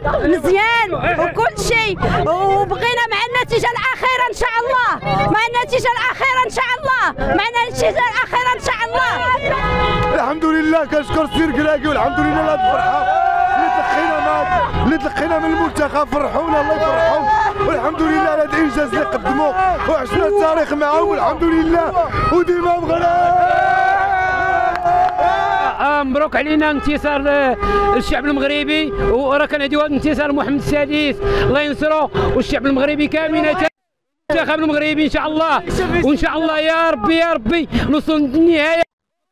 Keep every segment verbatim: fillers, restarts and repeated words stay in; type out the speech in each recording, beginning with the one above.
مزيان وكل شيء، وبغينا مع النتيجه الاخيره ان شاء الله، مع النتيجه الاخيره ان شاء الله، مع النتيجه الاخيره ان شاء الله. الحمد لله كنشكر السير كراكي، والحمد لله على هذه الفرحه اللي تلقينا معاك اللي تلقينا من المنتخب، فرحونا الله يفرحهم، والحمد لله على هذا الانجاز اللي قدموا وعشنا التاريخ معاهم والحمد لله وديما مغرب. مبروك علينا انتصار الشعب المغربي، وراه كنهديو انتصار محمد السادس الله ينصرو، والشعب المغربي كامل المنتخب المغربي ان شاء الله، وان شاء الله يا ربي يا ربي نوصل للنهايه.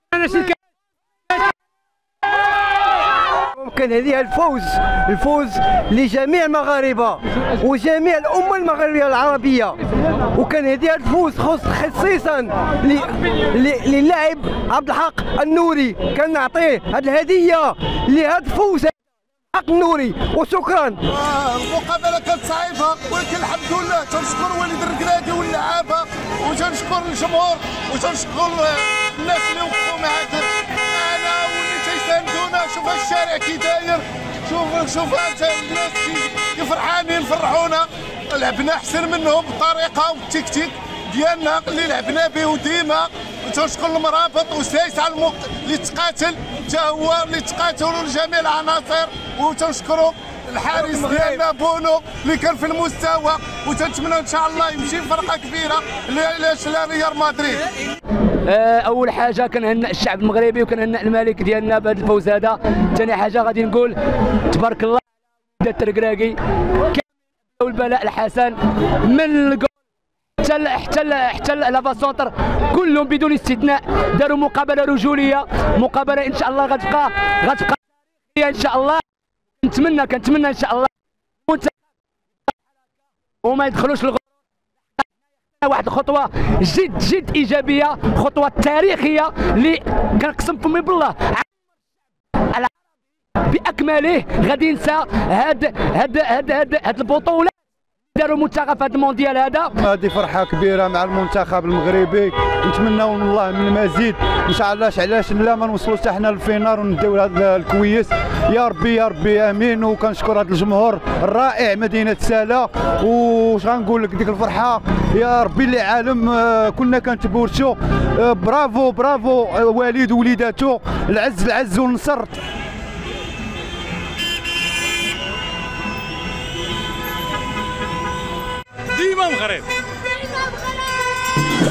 كنهديها الفوز الفوز لجميع المغاربه وجميع الامه المغربيه العربيه، وكنهديها الفوز خصيصا للاعب عبد الحق النوري، كنعطيه هذه الهديه لهذا الفوز حق النوري وشكرا. المقابله كانت صعيبه ولكن الحمد لله تنشكر وليد الركراكي واللعابه وتنشكر الجمهور وتنشكر الناس اللي وقفوا معاك معنا واللي تيساندونا. شوف الشارع كي داير، شوف شوف الناس كي فرحانين فرحونا، لعبنا احسن منهم بالطريقه والتكتيك ديالنا اللي لعبنا به ديما. تنشكر المرابط وسايس على المق... اللي تقاتل حتى هو اللي تقاتلوا لجميع العناصر، وتنشكروا الحارس ديالنا بونو اللي كان في المستوى، وتنتمنى ان شاء الله يمشي فرقه كبيره لريال مدريد. اول حاجه كنهنئ الشعب المغربي وكنهنئ الملك ديالنا بهذا الفوز هذا. ثاني حاجه غادي نقول تبارك الله التركراكي والبلاء الحسن من حتى حتى حتى لافا سونتر كلهم بدون استثناء داروا مقابله رجوليه، مقابله ان شاء الله غتبقى غتبقى ان شاء الله. كنتمنى كنتمنى ان شاء الله وما يدخلوش الغرور. واحد الخطوه جد جد ايجابيه، خطوه تاريخيه اللي كنقسم فمي بالله باكمله غادي ينسى هاد هاد هاد هاد, هاد البطوله داروا المنتخب في هذا المونديال هذا. هذه فرحه كبيره مع المنتخب المغربي، نتمناو من الله من المزيد ان شاء الله. علاش لا ما نوصلوش حتى حنا للفينال ونديو هذا الكويس يا ربي يا ربي امين. وكنشكر هذا الجمهور الرائع مدينه سالا، واش غنقول لك ديك الفرحه يا ربي اللي عالم كنا كنتبورشوا. برافو برافو والد ووليداته، العز العز والنصر. ديما مغرب.